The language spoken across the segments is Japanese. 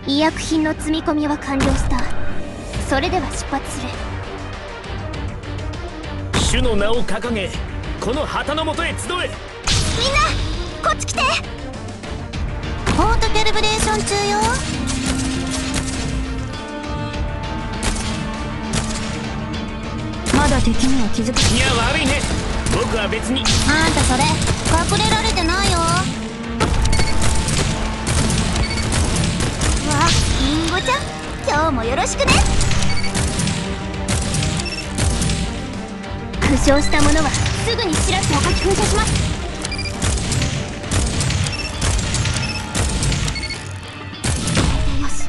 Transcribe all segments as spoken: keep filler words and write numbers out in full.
医薬品の積み込みは完了した。それでは出発する。 主の名を掲げ、この旗のもとへ集え。 みんなこっち来て。 ポートキャリブレーション中よ。まだ敵には気づく。 いや悪いね、僕は別に。 あんたそれ隠れられてないよ。 わあ、リンゴちゃん、今日もよろしくね。負傷した者はすぐにシラスを書き噴射します。よし、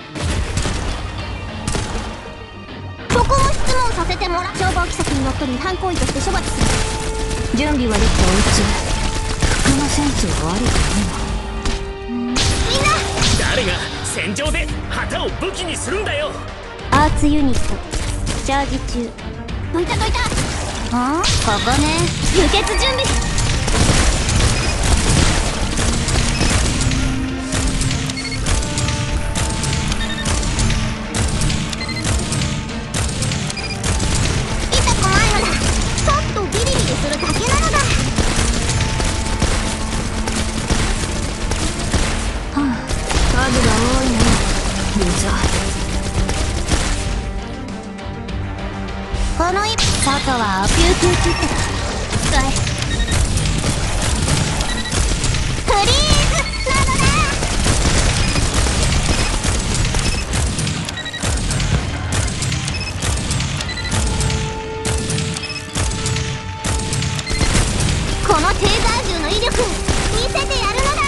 そこも質問させてもらう。消防規則にのっとり違反行為として処罰する。 準備はできておいち。服のセンスが悪いからみんな誰が戦場で旗を武器にするんだよ。 アーツユニットチャージ中。どいたどいた。 ああ、ここね。 輸血準備。痛くないのだ。ちょっとビリビリするだけなのだ。 はあ、数が多いねユーザー。この一外は救急キットだ。使え。 フリーズなのだ。 このテーザー銃の威力見せてやるのだ。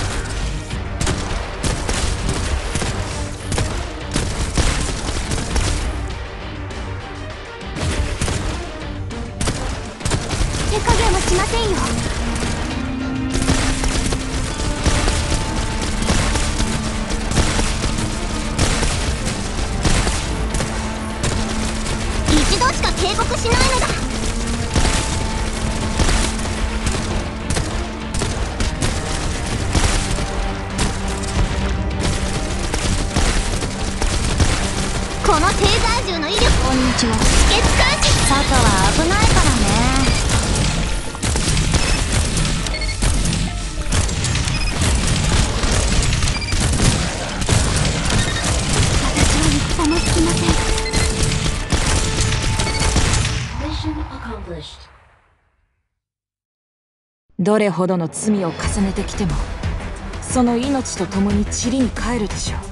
手加減はしませんよ。一度しか警告しないのだ。このテーザー銃の威力。 こんにちは。 止血開始。 外は危ないからね。 私は一歩も引きません。 どれほどの罪を重ねてきても、その命と共に塵に帰るでしょう。